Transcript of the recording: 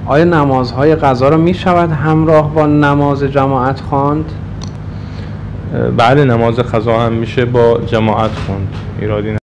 آیا نمازهای قضا را می شود همراه با نماز جماعت خواند؟ بله، نماز قضا هم میشه با جماعت خوند، ایرادی